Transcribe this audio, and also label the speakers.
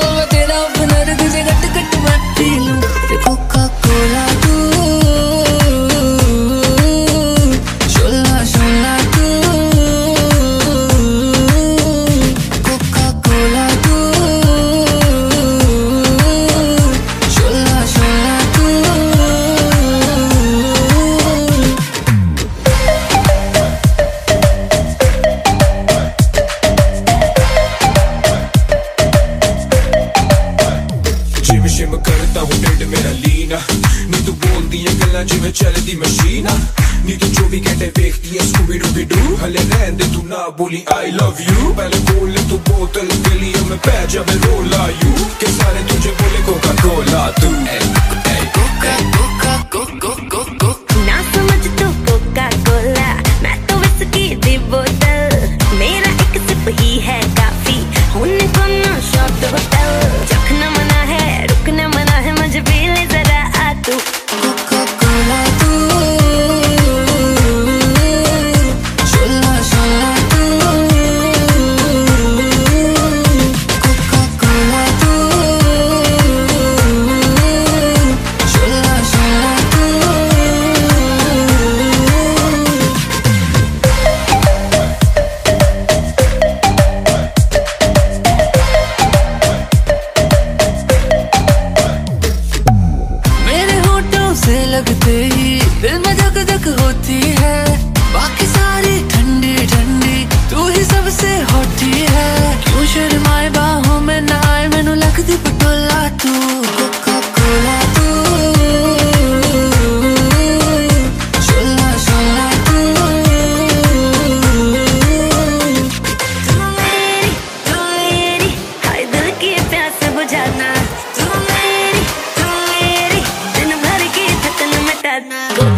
Speaker 1: मैं तेरा ओपनर तुझे गट गट मैं पी लूं कोका कोला तू शोला शोला तू कोका कोला तू शोला शोला तू
Speaker 2: जिम शिम करता हूँ ढिड मेरा लीना नी तू बोलती है गल्ला जिमें चलती मशीना नी तू 24 घंटे देखती है स्कूबी डूबी डू हले रहन दे तू ना बोली आई लव यू पहले बोल ले तू बोतल गली में पै जावे रोला यू के सारे तुझे बोले कोका कोला तू कोका कोका कोका कोका
Speaker 3: ना समझ तू कोका कोला मैं तो विस्की दी बोतल मेरा एक सिप ही है काफी होने को ना शॉट होटल चखना मना है रुकना मना है मुझे भी ले जरा आ तू
Speaker 1: कोका कोला तू शोला शोला तू कोका कोला तू शोला शोला तू मेरे होठों से लगते ही दिल में धक धक होती है बाकी सारी ठंडी ठंडी तू ही सबसे होती है क्यों शर्माए बाहों में ना आए मैनू लगदी पटोला तू कोका कोला तू शोला शोला तू
Speaker 3: तू मेरी हाय दिल की प्यास बुझाना तू मेरी दिन भर की थकन मिटाना